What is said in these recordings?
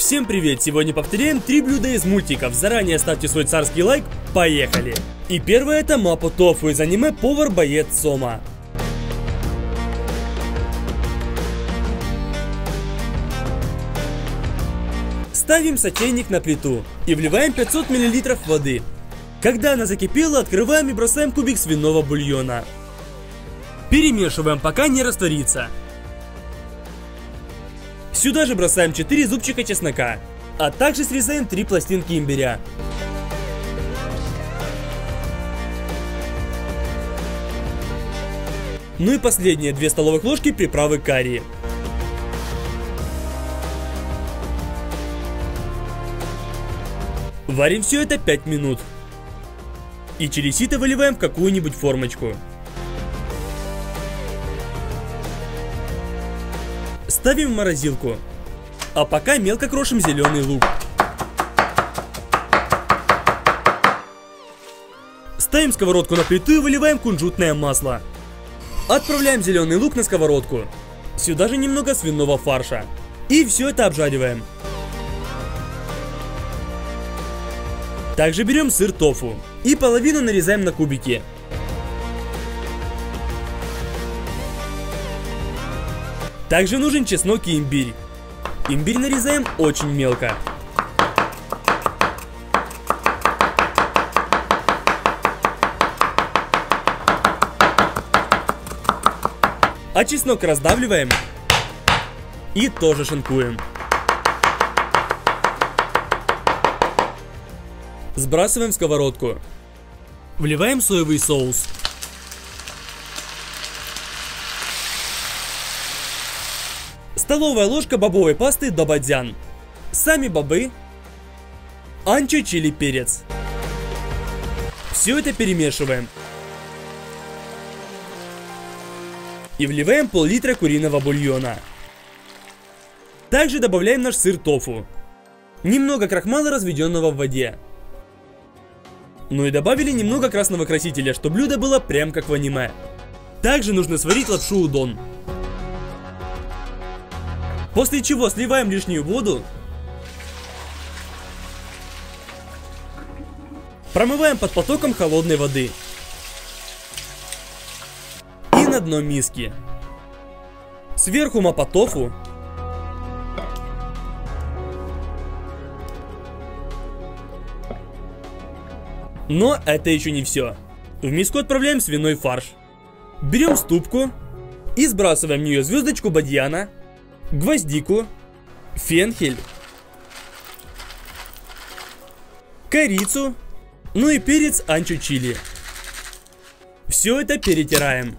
Всем привет! Сегодня повторяем 3 блюда из мультиков. Заранее ставьте свой царский лайк. Поехали! И первое это мапо тофу из аниме Повар-боец Сома. Ставим сотейник на плиту и вливаем 500 мл воды. Когда она закипела, открываем и бросаем кубик свиного бульона. Перемешиваем, пока не растворится. Сюда же бросаем 4 зубчика чеснока, а также срезаем 3 пластинки имбиря. Ну и последние 2 столовых ложки приправы карри. Варим все это 5 минут. И через сито выливаем в какую-нибудь формочку. Ставим в морозилку. А пока мелко крошим зеленый лук. Ставим сковородку на плиту и выливаем кунжутное масло. Отправляем зеленый лук на сковородку. Сюда же немного свиного фарша. И все это обжариваем. Также берем сыр тофу и половину нарезаем на кубики. Также нужен чеснок и имбирь. Имбирь нарезаем очень мелко. А чеснок раздавливаем и тоже шинкуем. Сбрасываем в сковородку. Вливаем соевый соус. Столовая ложка бобовой пасты добадзян. Сами бобы. Анчо, чили, перец. Все это перемешиваем. И вливаем пол-литра куриного бульона. Также добавляем наш сыр тофу. Немного крахмала, разведенного в воде. Ну и добавили немного красного красителя, чтобы блюдо было прям как в аниме. Также нужно сварить лапшу удон. После чего сливаем лишнюю воду. Промываем под потоком холодной воды. И на дно миски. Сверху мапо тофу. Но это еще не все. В миску отправляем свиной фарш. Берем ступку и сбрасываем в нее звездочку бадьяна, гвоздику, фенхель, корицу, ну и перец анчо чили. Все это перетираем.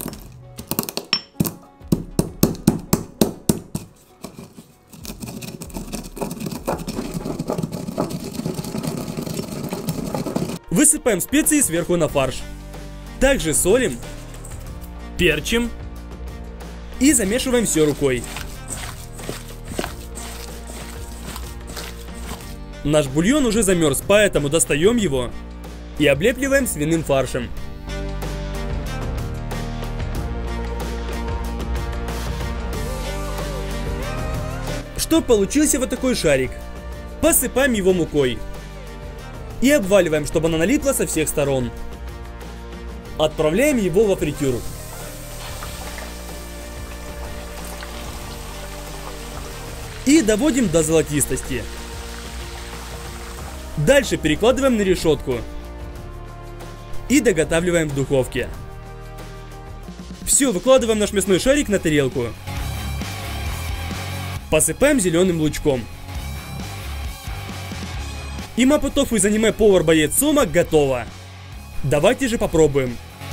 Высыпаем специи сверху на фарш. Также солим, перчим и замешиваем все рукой. Наш бульон уже замерз, поэтому достаем его и облепливаем свиным фаршем. Чтобы получился вот такой шарик, посыпаем его мукой. И обваливаем, чтобы она налипла со всех сторон. Отправляем его во фритюр. И доводим до золотистости. Дальше перекладываем на решетку. И доготавливаем в духовке. Все, выкладываем наш мясной шарик на тарелку. Посыпаем зеленым лучком. И мапо тофу из аниме Повар-боец Сома готово. Давайте же попробуем.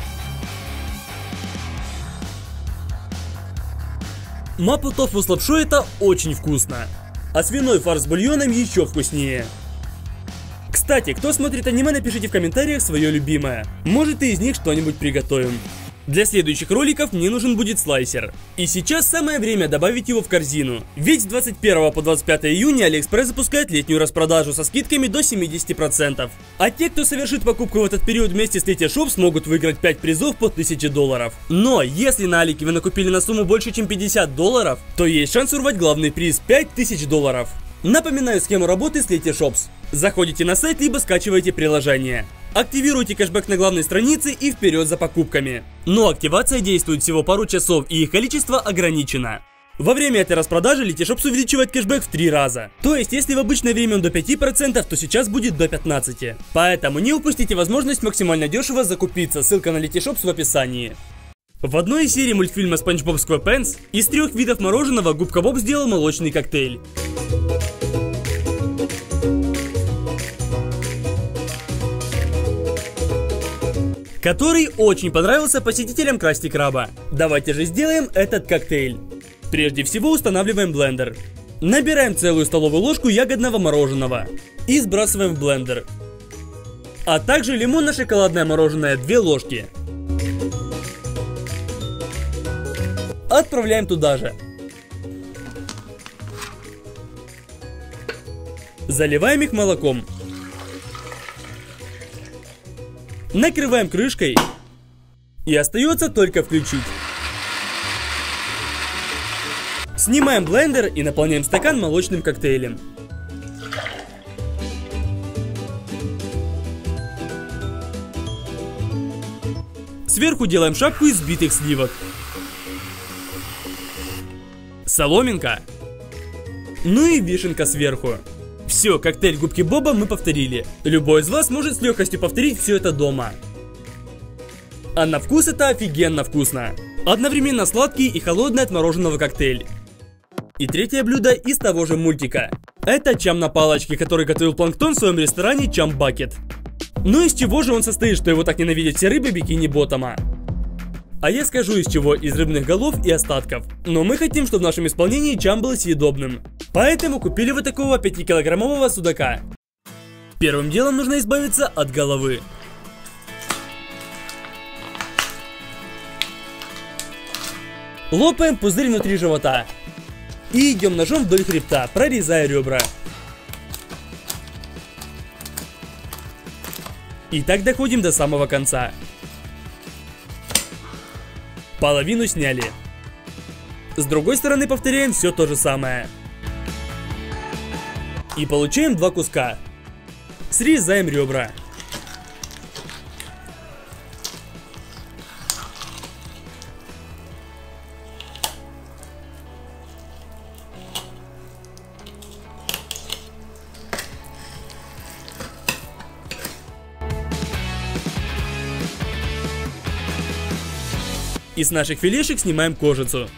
Мапо тофу с лапшой это очень вкусно. А свиной фарш с бульоном еще вкуснее. Кстати, кто смотрит аниме, напишите в комментариях свое любимое. Может, и из них что-нибудь приготовим. Для следующих роликов мне нужен будет слайсер. И сейчас самое время добавить его в корзину. Ведь с 21 по 25 июня Алиэкспресс запускает летнюю распродажу со скидками до 70%. А те, кто совершит покупку в этот период вместе с Letyshoп, смогут выиграть 5 призов по $1000. Но если на Алике вы накупили на сумму больше чем $50, то есть шанс урвать главный приз $5000. Напоминаю схему работы с Letyshops. Заходите на сайт, либо скачиваете приложение. Активируйте кэшбэк на главной странице и вперед за покупками. Но активация действует всего пару часов, и их количество ограничено. Во время этой распродажи Letyshops увеличивает кэшбэк в 3 раза. То есть, если в обычное время он до 5%, то сейчас будет до 15%. Поэтому не упустите возможность максимально дешево закупиться, ссылка на Letyshops в описании. В одной из серий мультфильма SpongeBob SquarePants из 3 видов мороженого Губка Боб сделал молочный коктейль, который очень понравился посетителям Красти Краба. Давайте же сделаем этот коктейль. Прежде всего устанавливаем блендер. Набираем целую столовую ложку ягодного мороженого и сбрасываем в блендер. А также лимонно-шоколадное мороженое 2 ложки. Отправляем туда же. Заливаем их молоком. Накрываем крышкой. И остается только включить. Снимаем блендер и наполняем стакан молочным коктейлем. Сверху делаем шапку из взбитых сливок. Соломинка. Ну и вишенка сверху. Все, коктейль Губки Боба мы повторили. Любой из вас может с легкостью повторить все это дома. А на вкус это офигенно вкусно. Одновременно сладкий и холодный от мороженого коктейль. И третье блюдо из того же мультика. Это чам на палочке, который готовил Планктон в своем ресторане Чам Бакет. Ну из чего же он состоит, что его так ненавидят все рыбы Бикини Ботома? А я скажу из чего: из рыбных голов и остатков. Но мы хотим, чтобы в нашем исполнении чам был съедобным. Поэтому купили вот такого 5-килограммового судака. Первым делом нужно избавиться от головы. Лопаем пузырь внутри живота. И идем ножом вдоль хребта, прорезая ребра. И так доходим до самого конца. Половину сняли. С другой стороны повторяем все то же самое. И получаем 2 куска. Срезаем ребра. И с наших филешек снимаем кожицу.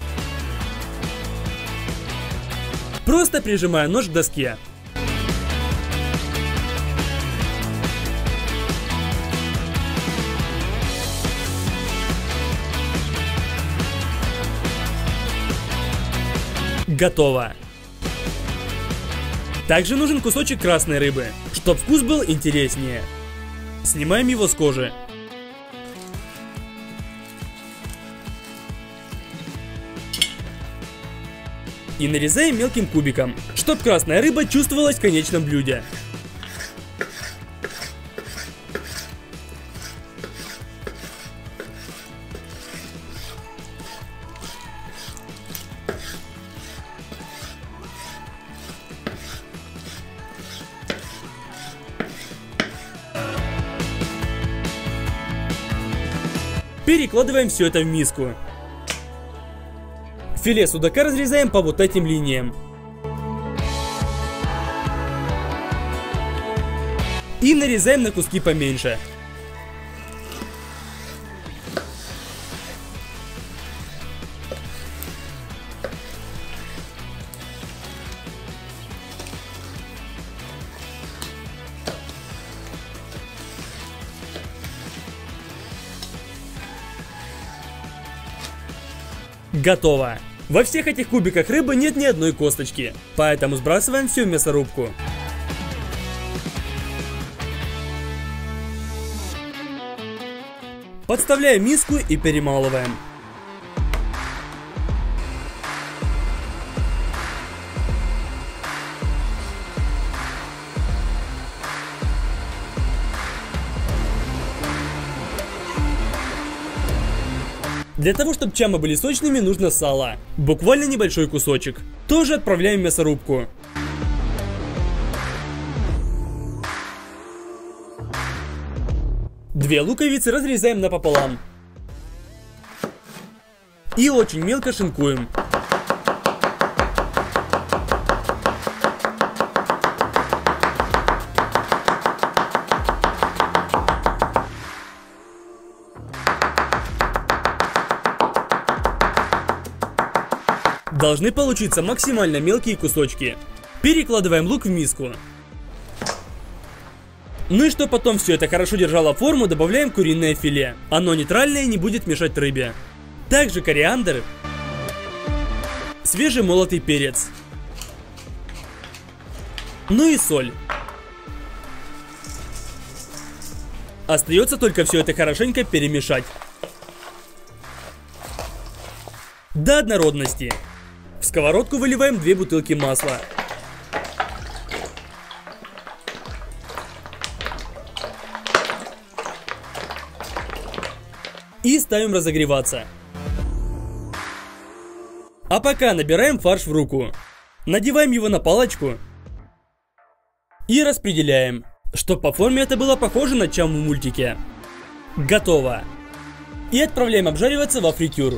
Просто прижимая нож к доске. Готово. Также нужен кусочек красной рыбы, чтобы вкус был интереснее. Снимаем его с кожи. И нарезаем мелким кубиком, чтобы красная рыба чувствовалась в конечном блюде. Перекладываем все это в миску. Филе судака разрезаем по вот этим линиям. И нарезаем на куски поменьше. Готово! Во всех этих кубиках рыбы нет ни одной косточки, поэтому сбрасываем все в мясорубку. Подставляем миску и перемалываем. Для того, чтобы чамы были сочными, нужно сало. Буквально небольшой кусочек. Тоже отправляем в мясорубку. 2 луковицы разрезаем напополам. И очень мелко шинкуем. Должны получиться максимально мелкие кусочки. Перекладываем лук в миску. Ну и что потом все это хорошо держало форму, добавляем куриное филе. Оно нейтральное и не будет мешать рыбе. Также кориандр, свежемолотый перец, ну и соль. Остается только все это хорошенько перемешать до однородности. В сковородку выливаем 2 бутылки масла. И ставим разогреваться. А пока набираем фарш в руку. Надеваем его на палочку. И распределяем, чтобы по форме это было похоже на чам в мультике. Готово. И отправляем обжариваться во фритюр.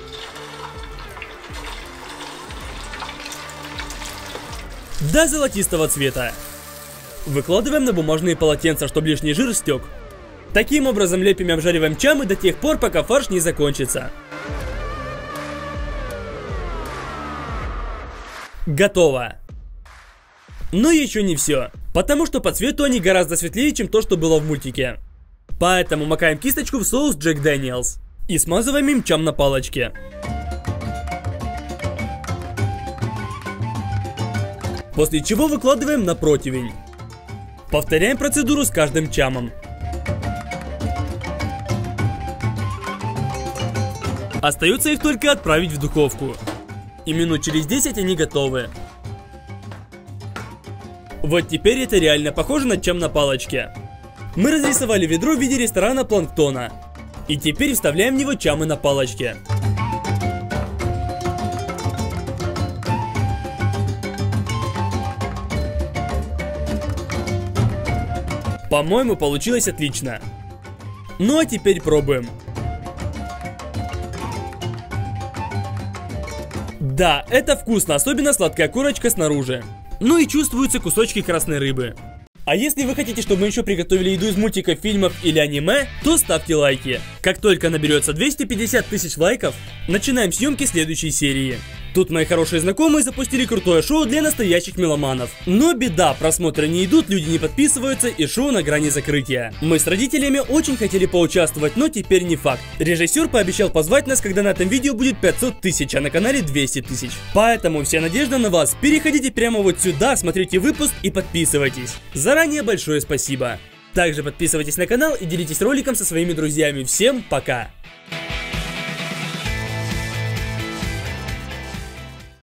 До золотистого цвета. Выкладываем на бумажные полотенца, чтобы лишний жир стек. Таким образом лепим и обжариваем чамы до тех пор, пока фарш не закончится. Готово. Но еще не все, потому что по цвету они гораздо светлее, чем то, что было в мультике. Поэтому макаем кисточку в соус Джек Дэниелс и смазываем им чам на палочке. После чего выкладываем на противень. Повторяем процедуру с каждым чамом. Остается их только отправить в духовку. И минут через 10 они готовы. Вот теперь это реально похоже на чам на палочке. Мы разрисовали ведро в виде ресторана Планктона. И теперь вставляем в него чамы на палочке. По-моему, получилось отлично. Ну а теперь пробуем. Да, это вкусно, особенно сладкая корочка снаружи. Ну и чувствуются кусочки красной рыбы. А если вы хотите, чтобы мы еще приготовили еду из мультиков, фильмов или аниме, то ставьте лайки. Как только наберется 250 тысяч лайков, начинаем съемки следующей серии. Тут мои хорошие знакомые запустили крутое шоу для настоящих меломанов. Но беда, просмотры не идут, люди не подписываются и шоу на грани закрытия. Мы с родителями очень хотели поучаствовать, но теперь не факт. Режиссер пообещал позвать нас, когда на этом видео будет 500 тысяч, а на канале 200 тысяч. Поэтому вся надежда на вас. Переходите прямо вот сюда, смотрите выпуск и подписывайтесь. Заранее большое спасибо. Также подписывайтесь на канал и делитесь роликом со своими друзьями. Всем пока!